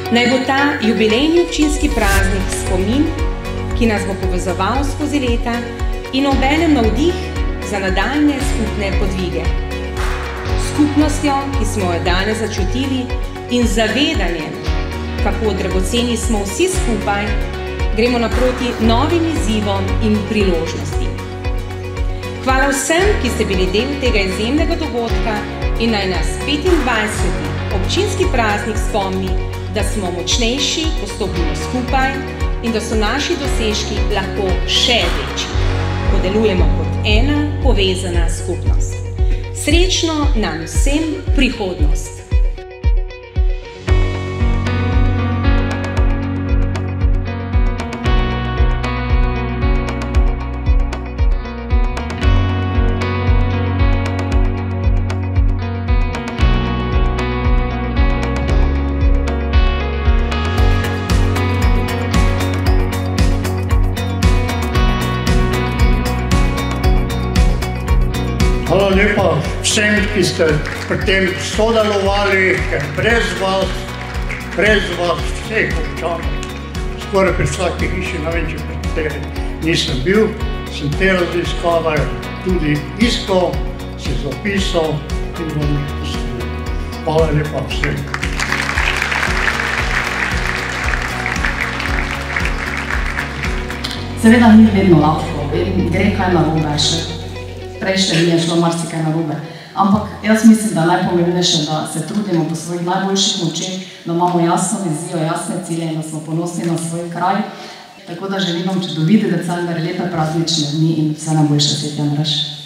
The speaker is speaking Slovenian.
Naj bo ta jubilejni občinski praznik spomin, ki nas bo povezoval skozi leta in obenem navdih za nadaljne skupne podvige. Skupnostjo, ki smo jo danes začutili, in zavedanjem, kako dragoceni smo vsi skupaj, gremo naproti novim izzivom in priložnostim. Hvala vsem, ki ste bili del tega izjemnega dogodka in naj nas 25. občinski praznik spomni, da smo močnejši, ko stopimo skupaj in da so naši dosežki lahko še večji, ko delujemo kot ena povezana skupnost. Srečno nam vsem prihodnost! Hvala lepa vsem, ki ste pri tem sodelovali, ker brez vas vseh občanov, skoraj pri vsaki hiši, ne vem, če pri kateri nisem bil, sem te raziskave tudi iskal, si zapisal in vam jih postavil. Hvala lepa vsem. Seveda ni vedno lahko in gre kaj narobe še. Prejšnje mi je šlo marsikaj narobe. Ampak jaz mislim, da je najpomembnejše, da se trudimo po svojih najboljših močeh, da imamo jasno vizijo, jasne cilje in da smo ponosni na svoj kraj. Tako da želim vam čudovit december, lepe praznične dni in vse najboljše, Sveti Andraž.